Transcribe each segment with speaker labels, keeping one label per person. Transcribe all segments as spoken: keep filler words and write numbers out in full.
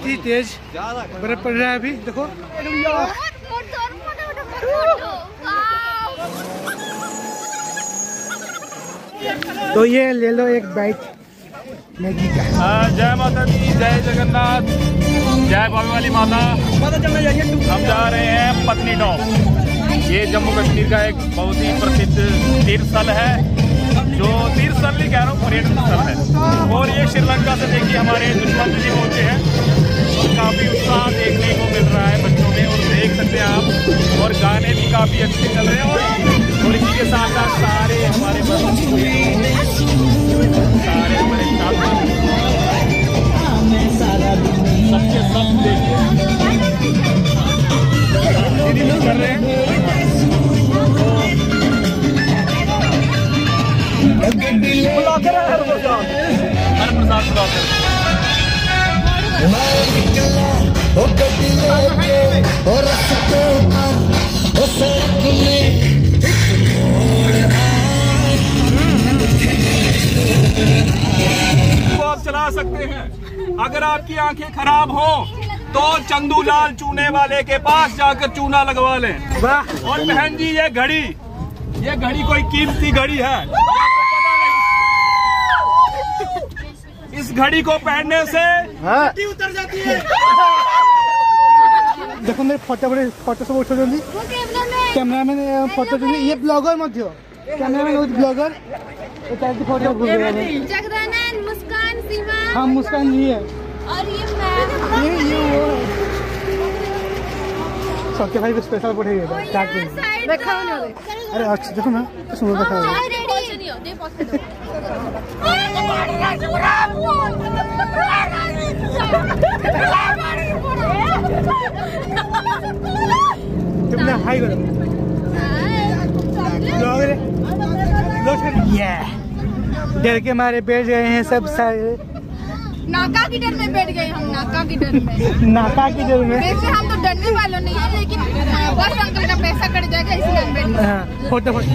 Speaker 1: बहुत ही तेज बर्फ पड़ रहा है अभी। देखो तो ये ले लो एक बाइट मैगी का।
Speaker 2: जय माता दी, जय जगन्नाथ, जय बाबा वाली माता। हम जा रहे हैं पत्नी टॉप। ये जम्मू कश्मीर का एक बहुत ही प्रसिद्ध तीर्थ स्थल है, जो तीर्थ स्थल नहीं कह रहा हूँ, पर्यटन स्थल है। और ये श्रीलंका से देखिए हमारे दुश्मन जी पहुँचे हैं और काफ़ी उत्साह देखने को मिल रहा है बच्चों में, और देख सकते हैं आप। और गाने भी काफ़ी अच्छे चल रहे हैं और, और इसी के साथ साथ सारे हमारे सारे हमारे सबके सब देखिए कर रहे हैं। हर प्रसाद आप चला सकते हैं। अगर आपकी आंखें खराब हो तो चंदूलाल चूने वाले के पास जाकर चूना लगवा लें। वाह। और बहन जी ये घड़ी, ये घड़ी कोई कीमती घड़ी है। इस घड़ी को पहनने से मिट्टी उतर जाती है।
Speaker 1: देखो मेरे फोटो बड़े फोटो सब उठो जल्दी। कैमरामैन फोटो जल्दी। ये ब्लॉगर मत हो, cameraman blogger. Photo
Speaker 3: Jagdanand, Muskan, Seema.
Speaker 1: हाँ मुस्कान जी है।
Speaker 3: और ये मैं
Speaker 1: ये ये वो सबके भाई को स्पेशल पढ़ेगा चाट में।
Speaker 3: देखा
Speaker 1: अरे अच्छा देखो ना सुनो देखा तुमने हाई करो डर के मारे बैठ गए हैं सब सारे।
Speaker 3: नाका की डर में बैठ गए हम, नाका की डर में।
Speaker 1: नाका की डर में।
Speaker 3: वैसे हम तो डरने वालों नहीं है, लेकिन बस अंकल का पैसा कट जाएगा इसलिए हम बैठ गए।
Speaker 1: फोटो फोटो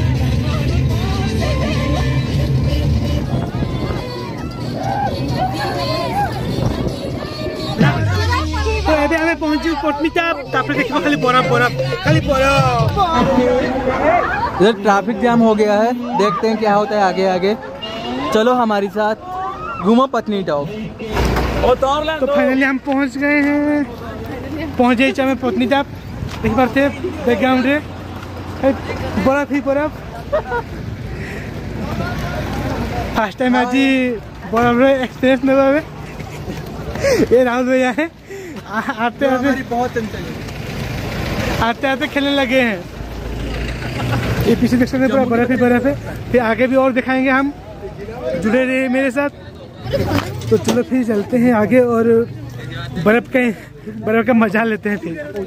Speaker 1: तो अभी हमें पहुंची पटनी टॉप। देखो खाली बर्फ बर्फ खाली बर्फ।
Speaker 4: इधर ट्रैफिक जाम हो गया है, देखते हैं क्या होता है आगे आगे। चलो हमारे साथ घूमो पत्नी टॉप।
Speaker 1: तो फाइनली हम पहुंच गए हैं, पहुंच गए हमें पत्नी टॉप। एक बार थे बैकग्राउंड रे बर्फ ही बर्फ। फर्स्ट टाइम आज बर्फ रे एक्सपीरियंस नहीं हुआ। ये राहुल भैया है, आते आते
Speaker 4: बहुत चंचल
Speaker 1: आते आते खेलने लगे हैं। ये पीछे देख सकते हैं बर्फ ही बर्फ है। फिर आगे भी और दिखाएंगे हम, जुड़े रहे मेरे साथ। तो चलो फिर चलते हैं आगे और बर्फ का बर्फ का मजा लेते हैं। फिर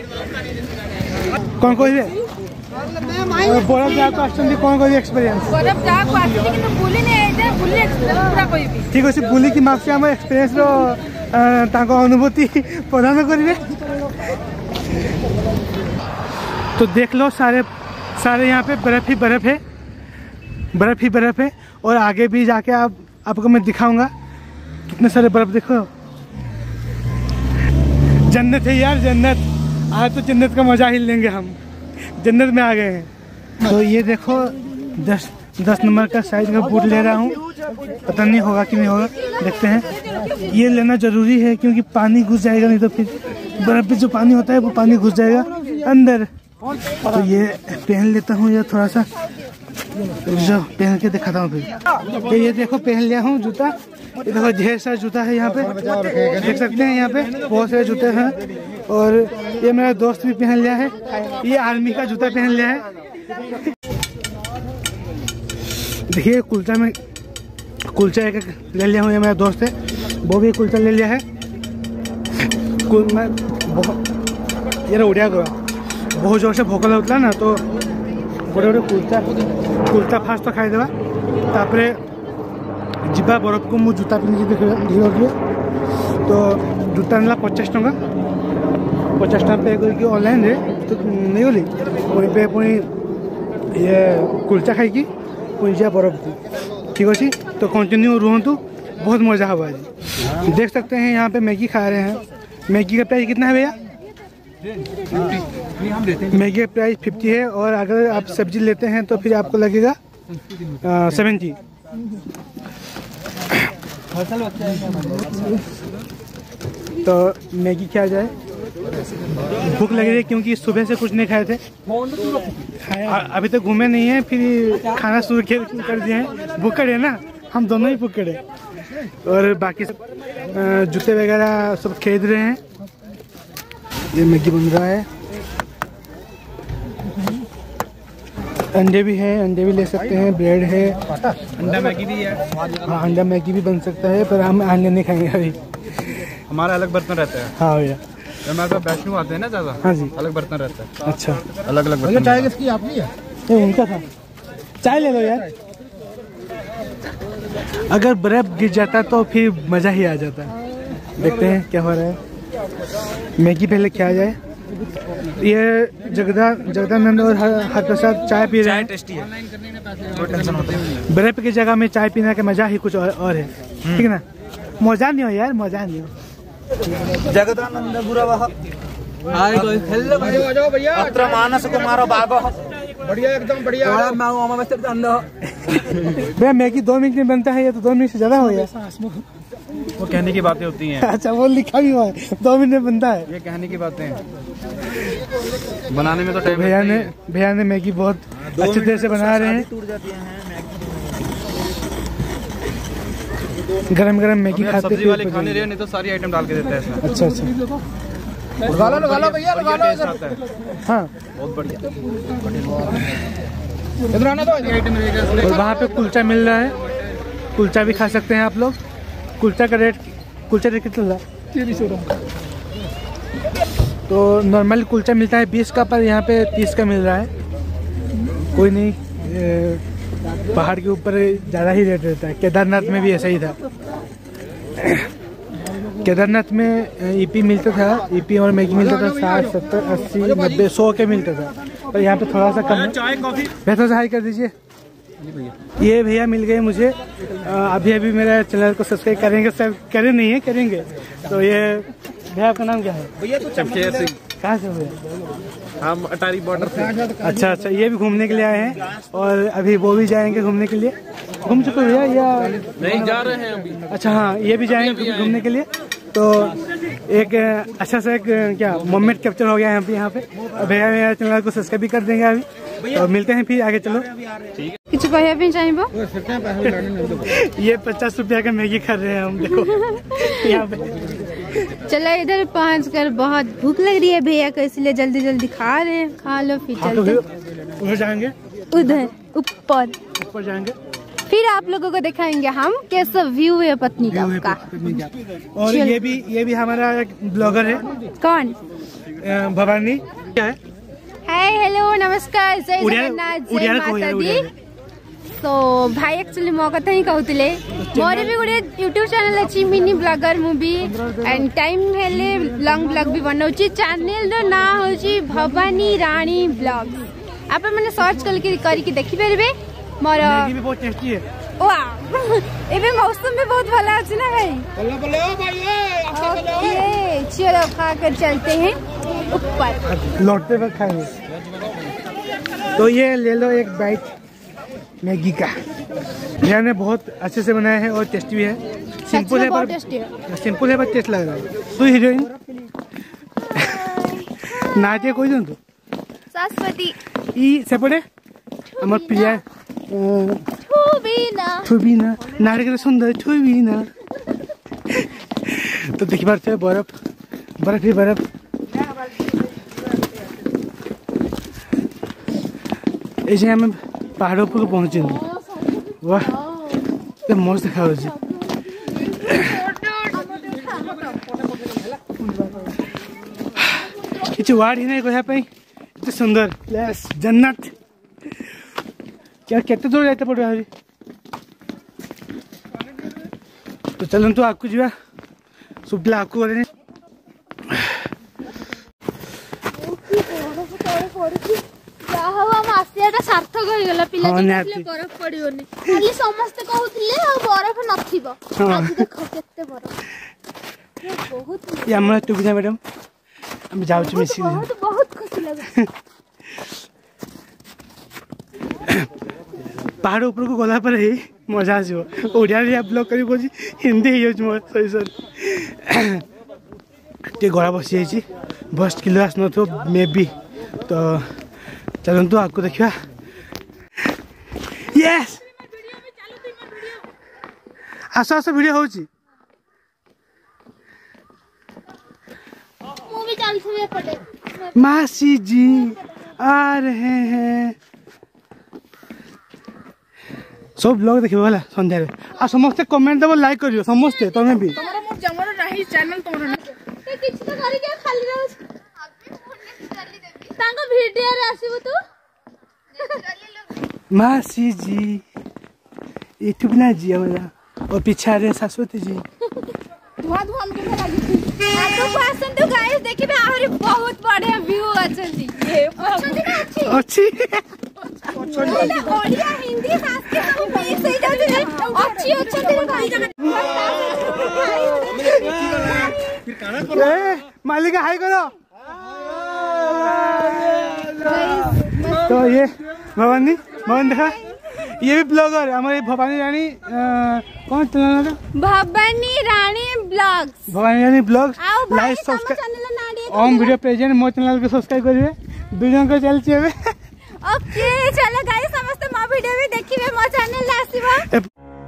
Speaker 1: कौन कौन है बर्फ जाको आसछन्ती, कौन कौन एक्सपीरियंस
Speaker 3: बर्फ जाको आसछन्ती কিন্তু বুলি नै এতে বুলি एक्सपीरियंस पूरा कहिबी।
Speaker 1: ठीक अछि, বুলি की मार्क्स हम एक्सपीरियंस रो ताको अनुभूति प्रदान करिवे। तो देख लो सारे सारे यहाँ पे बर्फ ही बर्फ है, बर्फ ही बर्फ है। और आगे भी जाके आप आपको मैं दिखाऊंगा कितने सारे बर्फ। देखो जन्नत है यार, जन्नत। आज तो जन्नत का मजा ही लेंगे हम, जन्नत में आ गए हैं। तो ये देखो दस दस नंबर का साइज का बूट ले रहा हूँ, पता नहीं होगा कि नहीं होगा, देखते हैं। ये लेना जरूरी है क्योंकि पानी घुस जाएगा, नहीं तो फिर बर्फ में जो पानी होता है वो पानी घुस जाएगा अंदर। तो ये पहन लेता हूँ, ये थोड़ा सा जो पहन के दिखाता हूँ फिर। तो ये देखो पहन लिया हूँ जूता। ये देखो ढेर सारा जूता है यहाँ पे, देख सकते हैं यहाँ पे बहुत सारे जूते हैं। और ये मेरा दोस्त भी पहन लिया है, ये आर्मी का जूता पहन लिया है। देखिए कुलचा में कुलचा एक ले लिया हूँ, ये मेरा दोस्त है वो भी कुलचा ले लिया है। कुल मैं बहुत ये उड़िया गया, बहुत जोर से भोक लगता ना, तो गोटे गोटे कुलचा कुलचा फास्ट तो खाईदेवा, तापरे जीवा बरफ को मु जूता पिंधि देखिए। तो जूता ना पचास टंका पचास टका पे करके ऑनलाइन रे तो नहीं गली पुणी पे पुणी ये कुलचा खाई पुणी जा बरफ को। ठीक अच्छे तो कंटिन्यू रुहतु, बहुत मजा हम आज। देख सकते हैं यहाँ पे मैगी खा रहे हैं। मैगी का प्राइस कितना है भैया? मैगी का प्राइस फिफ्टी है और अगर आप सब्जी लेते हैं तो फिर आपको लगेगा सेवेंटी। तो मैगी क्या जाए, भूख लग रही है क्योंकि सुबह से कुछ नहीं खाए थे, अभी तक घूमे नहीं है, फिर खाना शुरू कर दिए हैं। भूख है ना, हम दोनों ही भूख है। और बाकी सब जूते वगैरह सब खरीद रहे हैं। ये मैगी बन रहा है। अंडे भी हैं, अंडे भी ले सकते हैं, ब्रेड है,
Speaker 5: अंडा मैगी भी है।
Speaker 1: हाँ अंडा मैगी भी बन सकता है, पर हम अंडे नहीं खाएंगे अभी,
Speaker 5: हमारा अलग बर्तन रहता है।
Speaker 1: हाँ भैया,
Speaker 5: हमारे पास वैष्णो आते हैं ना ज़्यादा।
Speaker 1: हाँ जी,
Speaker 5: अलग बर्तन रहता है।
Speaker 1: अच्छा,
Speaker 5: अलग अलग बर्तन।
Speaker 1: चाय किसकी? आपकी है? ये उनका था। चाय ले लो यार। अगर बर्फ गिर जाता तो फिर मज़ा ही आ जाता। देखते हैं क्या हो रहा है। मैगी पहले क्या जाए। ये जगदा जगदानंद और हर प्रसाद चाय पी रहे हैं।
Speaker 5: टेस्टी है, कोई टेंशन होता है।
Speaker 1: बर्फ की जगह में चाय पीने का मजा ही कुछ और, और है, ठीक है ना? मजा नहीं हो यार, मजा नहीं हो।
Speaker 5: जगदानंद गुरु वह
Speaker 4: हाय गाइस, हेलो
Speaker 5: आ जाओ भैया। अत्र मानस कुमारो बाबा, बढ़िया एकदम बढ़िया।
Speaker 4: मैं हूं अमर मिस्टर अंदर।
Speaker 1: भैया मैगी दो मिनट में बनता है, ये तो दो मिनट से ज्यादा हो गया।
Speaker 5: वो कहने की बातें होती हैं।
Speaker 1: अच्छा, वो लिखा भी हुआ है दो मिनट में बनता है।
Speaker 5: ये कहने की बातें हैं, बनाने में तो टाइम।
Speaker 1: भैया ने भैया ने मैगी बहुत अच्छी तरह से बना रहे हैं। गरम गरम मैगी खाते
Speaker 5: सब्जी वाले खाने रहे, नहीं तो सारी आइटम डाल के देते हैं इसमें।
Speaker 1: अच्छा अच्छा,
Speaker 5: लगा लो लगा लो भैया, लगा लो।
Speaker 1: हाँ
Speaker 5: बहुत बढ़िया।
Speaker 1: और वहाँ पे कुलचा मिल रहा है, कुलचा भी खा सकते हैं आप लोग। कुलचा का रेट कुलचा रेट कितना चल रहा है? तो नॉर्मल कुलचा मिलता है बीस का, पर यहाँ पे तीस का मिल रहा है। कोई नहीं, पहाड़ के ऊपर ज़्यादा ही रेट रहता है। केदारनाथ में भी ऐसा ही था। केदारनाथ में ईपी मिलता था, ईपी और मैगी मिलता था साठ सत्तर अस्सी नब्बे सौ के मिलता था, पर यहाँ पे थोड़ा सा कम है।
Speaker 5: चाय कॉफी
Speaker 1: बेहतर से हाई कर दीजिए। ये भैया मिल गए मुझे, अभी अभी मेरा चैनल को सब्सक्राइब करेंगे, सब करे नहीं है, करेंगे। तो ये भैया, आपका नाम क्या है?
Speaker 5: भैया तो चमचेर सिंह।
Speaker 1: कहाँ से भैया?
Speaker 5: हम अटारी बॉर्डर से।
Speaker 1: अच्छा अच्छा, ये भी घूमने के लिए आए हैं और अभी वो भी जाएंगे घूमने के लिए। घूम चुके भैया या
Speaker 5: नहीं? जा रहे हैं अभी।
Speaker 1: अच्छा हाँ, ये भी जाएंगे घूमने के लिए। तो एक अच्छा सा एक क्या मोमेंट कैप्चर हो गया है यहाँ पे। भैया मेरा चैनल को सब्सक्राइब भी कर देंगे अभी। तो मिलते हैं फिर आगे, चलो।
Speaker 3: किछु कहया भी चाहिए।
Speaker 1: ये पचास रुपया का मैगी खा रहे हैं हम, देखो यहाँ पे।
Speaker 3: चलो इधर पहुंच कर बहुत भूख लग रही है भैया को, इसलिए जल्दी जल्दी खा रहे हैं। खा लो फिर
Speaker 1: हाँ, तो
Speaker 3: चलते
Speaker 1: उधर जाएंगे,
Speaker 3: उधर ऊपर
Speaker 1: ऊपर जाएंगे,
Speaker 3: फिर आप लोगों को दिखाएंगे हम कैसा व्यू है पत्नीटॉप का।
Speaker 1: और ये भी ये भी हमारा एक ब्लॉगर है।
Speaker 3: कौन?
Speaker 1: भवानी। क्या है?
Speaker 3: हाय हेलो नमस्कार, जय
Speaker 1: उड़िया-
Speaker 3: जगन्नाथ, जय
Speaker 1: उड़िया को
Speaker 3: माता
Speaker 1: यार,
Speaker 3: दी।
Speaker 1: उड़िया।
Speaker 3: तो भाई एक्चुअली मो कथा ही कहूतिले, मोर भी गोटे यूट्यूब चैनल अछि mini blogger movie and time हेले लॉन्ग ब्लॉग भी बनाउची। चैनल रो ना होची भवानी रानी ब्लॉग्स। आप मैंने सर्च करके करके देखि परबे। मोर
Speaker 1: मैगी भी बहुत टेस्टी है।
Speaker 3: वाह, एबे मौसम भी बहुत भला अछि ना भाई।
Speaker 5: बोलो बोलो भाई,
Speaker 3: ओके चलो खा कर चलते हैं ऊपर।
Speaker 1: लौटते वक्त खाएंगे। तो ये ले लो एक बाइट मैगी का। भैया ने बहुत अच्छे से बनाया है और टेस्टी भी है। सिंपल है पर सिंपल है पर टेस्ट लग रहा है। तू हीरोइन नाचे कोई जन तू
Speaker 3: सरस्वती
Speaker 1: ई सेपटे हमर प्रिया
Speaker 3: छुबीना
Speaker 1: छुबीना नारे के सुंदर छुबीना। तो देखी पार्थे बर्फ बर्फ ही बर्फ। ऐसे हमें पहाड़ों पर पहुंचे। वाह तो मस्त देखा किसी वार्ड ही नहीं कह इतने सुंदर प्लेस जन्नत। क्या केते दूर जाते पड़े हरी। तो चलन तो आपको जीवा सुबह आपको बोले
Speaker 3: सार्थक हो गला पिला
Speaker 1: हाँ,
Speaker 3: देखले बरफ पड़ियोनी खाली समस्त कहउथिले आ बरफ नथिबो आज देखो केते बरफ।
Speaker 1: ये हमरा टुबिना मैडम हम जाऊ छु मिसी
Speaker 3: बहुत बहुत खुशी लगे
Speaker 1: पहाड़ ऊपर को गला पर ही मजा आसो ओडिया रे ब्लॉग करी बोजी हिंदी यूज मोर सॉरी सॉरी ते गला बसी जाइछि बस किलो आस न तो मे बी तो चलंतु आपको देखिया यस आसो आसो वीडियो होची
Speaker 3: मूवी चल सुबह पड़े
Speaker 1: मासी जी आ रहे हैं सब ब्लॉग देखिबो वाला संध्या रे आ समस्त कमेंट देबो लाइक करियो समस्त तमे भी
Speaker 6: तमरो मो जमरो नाही चैनल तमरो
Speaker 3: ए किछ तो करी के खाली रहो अभी फोन में चली देबी तांको वीडियो रे आसीबो तू नेचुरली लोग
Speaker 1: मासी जी ये टुबिना जी हमरा और पीछा रे शाश्वती जी
Speaker 6: धुआ धुआ हम के लागी
Speaker 3: आतो पासन तो गाइस देखिबे आहुरी बहुत बढ़िया व्यू अछंती
Speaker 6: ये
Speaker 3: अछंती ना अच्छी
Speaker 1: अच्छी
Speaker 3: ओडिया हिंदी संस्कृत सब मिक्स हो जाते अच्छी अछंती ना
Speaker 1: ए मालिक हाय करो तो ये भवानी भवन देखा ये भी ब्लॉगर है हमारी भवानी रानी कौन चैनल है
Speaker 3: भवानी रानी ब्लॉग्स
Speaker 1: भवानी रानी ब्लॉग्स
Speaker 3: आओ भाई
Speaker 1: लाइक
Speaker 3: तम
Speaker 1: सब्सक्राइब
Speaker 3: चैनल नाडी
Speaker 1: ओम वीडियो प्रेजेंट मो चैनल को सब्सक्राइब करिवे दुजन को चल छेबे
Speaker 3: ओके चलो गाइस समस्त मो वीडियो भी देखिबे मो चैनल ला आसीबा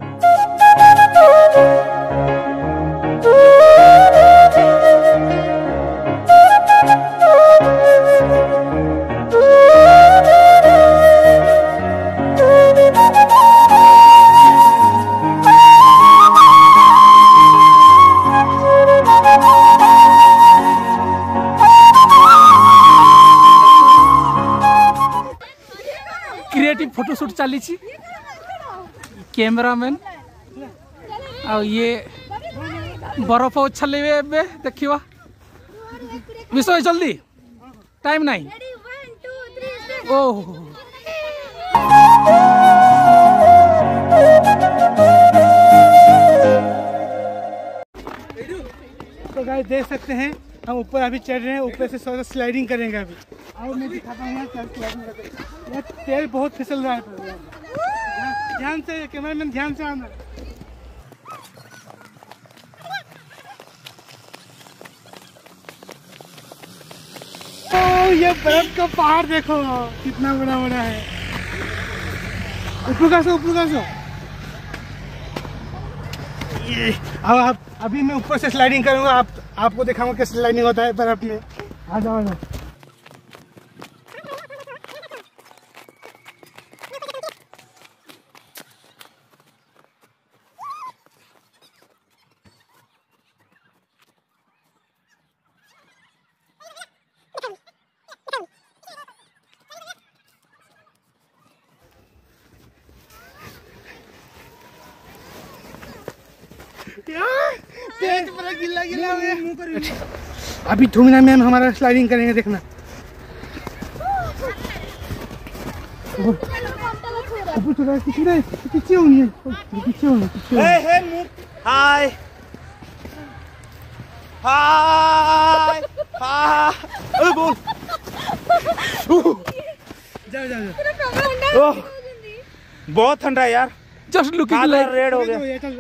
Speaker 6: क्रिएटिव फोटोशूट चली कैमरामैन आ ये बरफ उछले देखा विषय जल्दी टाइम नहीं ओह
Speaker 1: तो गाइस देख सकते हैं हम ऊपर अभी चढ़ रहे हैं ऊपर से थोड़ा स्लाइडिंग करेंगे अभी और मैं दिखाता हूँ क्या स्लाइडिंग करते हैं ये तेल बहुत फिसल रहा है ध्यान से कैमरामैन ध्यान से आना ओ ये बर्फ का पहाड़ देखो कितना बड़ा बड़ा है ऊपर का सो ऊपर का सो ये अब आप अभी मैं ऊपर से स्लाइडिंग करूंगा आप आपको दिखाऊंगा कैसे स्लाइडिंग होता है बर्फ में आ जाओ आ जाओ गिला गिला अभी ठुमना मैम हमारा स्लाइडिंग करेंगे देखना पीछे होनी है पीछे होनी
Speaker 5: हाय हाय हाय बोल
Speaker 1: जाओ जाओ
Speaker 5: ओह बहुत ठंडा है यार
Speaker 6: जस्ट लुकिंग लाइक
Speaker 5: रेड हो गया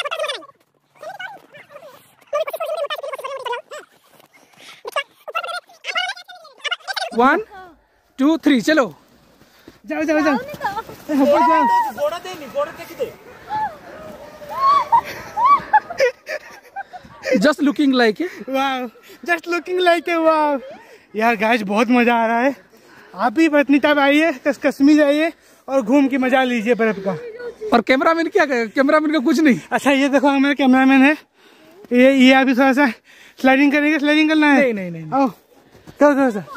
Speaker 6: वन टू थ्री चलो
Speaker 1: जाओ जाओ जाओ ऊपर जाओ
Speaker 5: गोड़ा दे नहीं गोड़ा दे किधर
Speaker 6: जस्ट लुकिंग लाइक
Speaker 1: वाह जस्ट लुकिंग लाइक वाह यार गाइस बहुत मजा आ रहा है आप भी पत्नीटॉप आइए कश्मीर आइए और घूम के मजा लीजिए बर्फ का
Speaker 6: और कैमरामैन क्या करे कैमरामैन का कुछ नहीं
Speaker 1: अच्छा ये देखो हमारा कैमरामैन है ये ये अभी थोड़ा सा स्लाइडिंग करेंगे स्लाइडिंग करना है
Speaker 6: नहीं नहीं नहीं
Speaker 1: आओ करो थोड़ा सा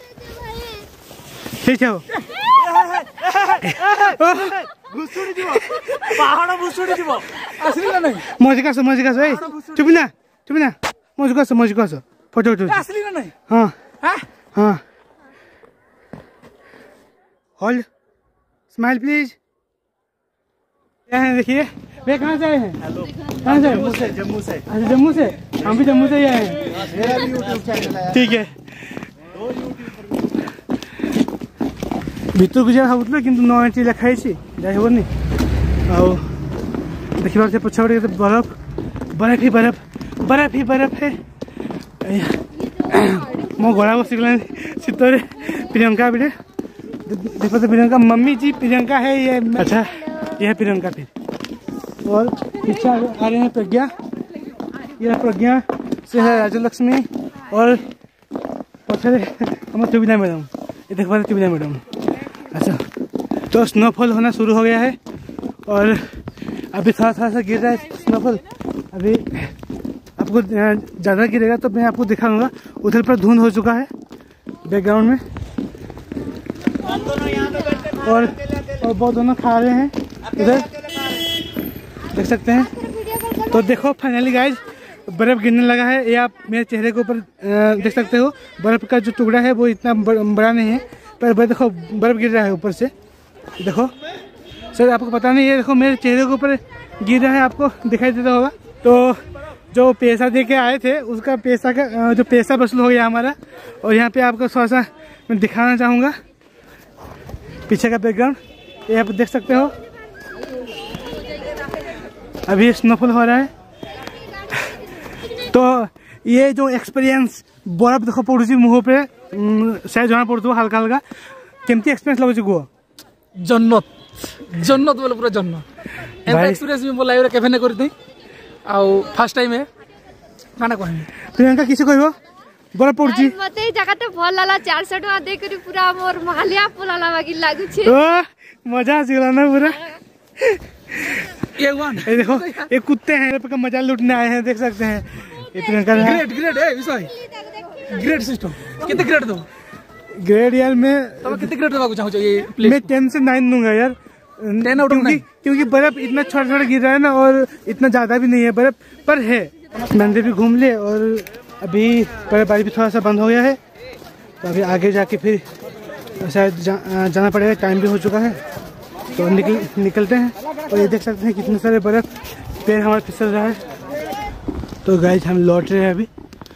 Speaker 1: ठीक है
Speaker 5: घुसुड़ी दिबो पहाड़ घुसुड़ी दिबो
Speaker 6: असली ना नहीं
Speaker 1: मौज का सो मौज का सो ए चुप ना चुप ना मौज का सो मौज का सो फोटो उठो
Speaker 6: असली ना नहीं
Speaker 1: हाँ
Speaker 6: हाँ
Speaker 1: हाँ होल्ड स्माइल प्लीज यहाँ देखिए वे कहाँ से आए हैं? कहाँ से? जम्मू से। जम्मू से। अच्छा जम्मू से, हम भी जम्मू से ही आए हैं। मेरा भी यूट्यूब चैनल है। ठीक है। ଭିତରକୁ ଯିବା ଭାବୁଥିଲେ କିନ୍ତୁ ନ ଏଣ୍ଟ୍ରି ଲେଖା ହେଇଛି, ଯାଇ ହେବନି। ଆଉ ଦେଖିବାକୁ ସେ ପଛପଟେ କେତେ ବରଫ, ବରଫ ହି ବରଫ, ବରଫ ହି ବରଫ है। ମୋ ଗଳା ବସିଗଲାଣି ଶୀତରେ। प्रियंका भी देखो तो प्रियंका, मम्मी जी प्रियंका है ये। अच्छा ये है प्रियंका फिर। और पीछे आ रहे हैं प्रज्ञा, ये प्रज्ञा से है राजलक्ष्मी और पछे हम सुविधा मैडम, ये देख पा रहे सुविधा मैडम। अच्छा तो स्नोफॉल होना शुरू हो गया है और अभी थोड़ा थोड़ा सा गिर रहा है स्नोफॉल। अभी आपको ज़्यादा गिरेगा तो मैं आपको दिखाऊंगा। उधर पर धुंध हो चुका है बैकग्राउंड में, और और बहुत दोनों खा रहे हैं इधर, देख सकते हैं। तो देखो फाइनली गाइज बर्फ़ गिरने लगा है। ये आप मेरे चेहरे के ऊपर देख सकते हो। बर्फ़ का जो टुकड़ा है वो इतना बड़ा नहीं है, पर देखो बर्फ़ गिर रहा है ऊपर से। देखो सर आपको पता नहीं, ये देखो मेरे चेहरे के ऊपर गिर रहा है, आपको दिखाई देता होगा। तो जो पैसा दे के आए थे उसका पैसा का जो पैसा वसूल हो गया हमारा। और यहाँ पे आपको थोड़ा सा मैं दिखाना चाहूँगा पीछे का बैकग्राउंड, ये आप देख सकते हो। अभी स्नोफॉल हो रहा है। तो ये जो एक्सपीरियंस बर्फ देखो पड़ुची मुँह पे, शायद जना पड़ो हल्का हल्का, केमती एक्सपीरियंस लगुच कह?
Speaker 6: जन्नत जन्नत बोले पूरा जन्नत। एंता एक्सपीरियंस भी मो लाइफ रे केभे ने करथि। आउ फर्स्ट टाइम है काना कहनी। प्रियंका किसी कहबो? बर्फ पड़ुची
Speaker 3: मते ई जगह तो भल लाला। चार सौ टका दे करी पूरा मोर मालिया पोलाला बाकी लागु छे।
Speaker 1: ओ मजा आसिगला ना पूरा।
Speaker 6: ये वन
Speaker 1: ये देखो ये कुत्ते हैं पे मजा लूटने आए हैं, देख सकते हैं। ये प्रियंका
Speaker 6: ग्रेट ग्रेट है विषय ग्रेट सिस्टम। कितने ग्रेट दो?
Speaker 1: ग्रेड यार मैं
Speaker 6: तो कितने ग्रेट देबा को चाहू ये प्लेस?
Speaker 1: मैं टेन से नाइन दूंगा यार।
Speaker 6: टेन आउट ऑफ नाइन,
Speaker 1: क्योंकि बर्फ इतना छोटा छोटा गिर रहा है ना, और इतना ज्यादा भी नहीं है बर्फ, पर है। मंदिर भी घूम ले और अभी बर्फबारी भी थोड़ा सा बंद हो गया है। तो अभी आगे जाके फिर शायद जा, जाना पड़ेगा, टाइम भी हो चुका है। तो निकल निकलते हैं। और ये देख सकते हैं कितने सारे बर्फ, पैर हमारा फिसल रहा है। तो गाइस हम लौट रहे हैं अभी।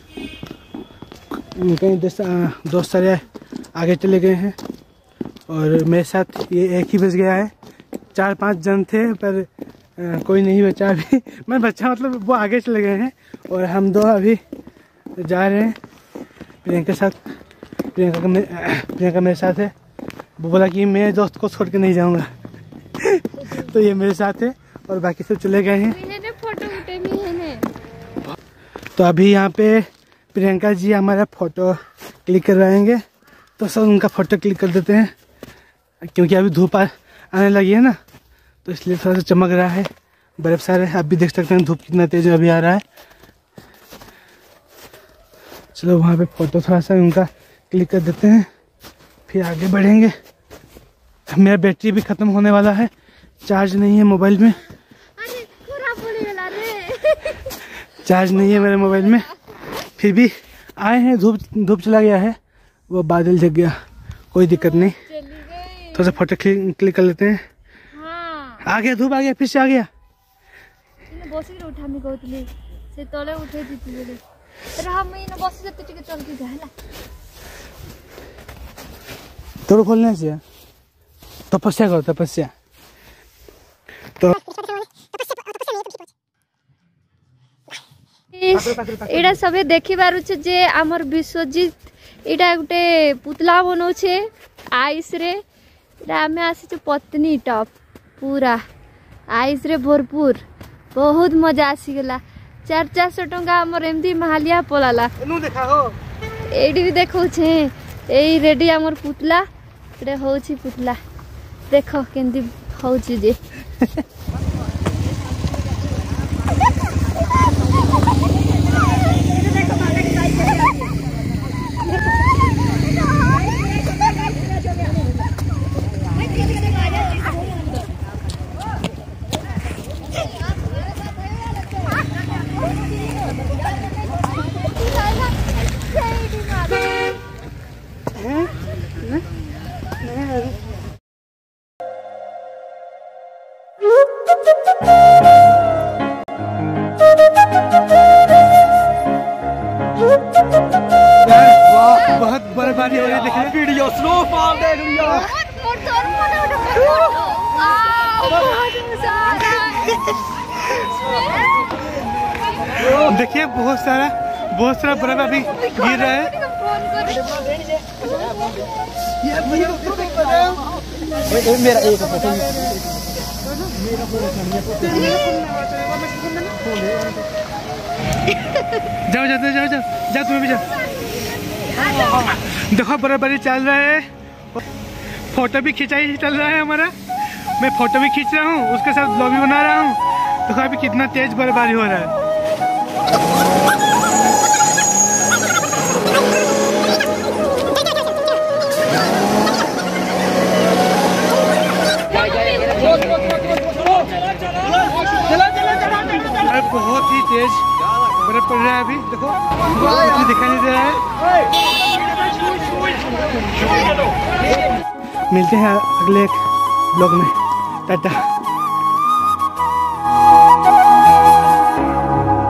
Speaker 1: कहीं दोस्त सारे आगे चले गए हैं और मेरे साथ ये एक ही बच गया है। चार पांच जन थे पर आ, कोई नहीं बचा अभी। मैं बच्चा मतलब वो आगे चले गए हैं और हम दो अभी जा रहे हैं प्रियंका के साथ। प्रियंका का प्रियंका मेरे साथ है। वो बोला कि मैं दोस्त को छोड़ के नहीं जाऊँगा। तो ये मेरे साथ है और बाकी सब चले गए हैं। तो अभी यहाँ पे प्रियंका जी हमारा फोटो क्लिक करवाएंगे, तो सब उनका फोटो क्लिक कर देते हैं। क्योंकि अभी धूप आने लगी है ना, तो इसलिए थोड़ा सा चमक रहा है बर्फ सारे। आप भी देख सकते हैं धूप कितना तेज अभी आ रहा है। चलो वहाँ पे फोटो थोड़ा सा उनका क्लिक कर देते हैं, फिर आगे बढ़ेंगे। मेरा बैटरी भी ख़त्म होने वाला है, चार्ज नहीं है मोबाइल में। चार्ज नहीं है मेरे मोबाइल में, फिर भी आए हैं। धूप धूप चला गया है, वो बादल जग गया, कोई दिक्कत नहीं। थोड़ा सा फोटो क्लिक क्लिक कर लेते हैं। हाँ। आ गया धूप, आ गया, फिर से आ गया। तोड़ खोलने से तपस्या करो, तपस्या। तो
Speaker 3: एटा सबे देखि पारुछ जे हमर विश्वजीत एटा गुटे पुतला बनौछे आइस रे। एटा हमें आसी पत्नी टॉप पूरा आइस रे भरपूर, बहुत मजा आसी गला। चार चार सौ टंका हमर एमदी महालिया पलाला।
Speaker 1: एनु देखा हो
Speaker 3: एडी भी देखौ छे। एई रेडी हमर पुतला, एटा होछि पुतला। देखो केंदी होछि जे।
Speaker 7: Whoop, whoop, whoop.
Speaker 1: देख ले
Speaker 5: वीडियो स्नोफॉल देख लिया।
Speaker 1: देखिए बहुत सारा बहुत सारा बर्फ अभी गिर रहा है।
Speaker 5: मेरा एक
Speaker 1: जाओ जाओ जाओ जाओ जाओ तुम्हें भी जाओ। देखो बराबरी चल रहा है, फोटो भी खिंचाई चल रहा है हमारा। मैं फोटो भी खींच रहा हूँ, उसके साथ ब्लॉग भी बना रहा हूँ। देखो अभी कितना तेज बर्फबारी हो रहा है। बहुत ही तेज बर्फ पड़ रहा है अभी। देखो कुछ दिखाई नहीं दे रहा है। मिलते हैं अगले एक ब्लॉग में। टाटा।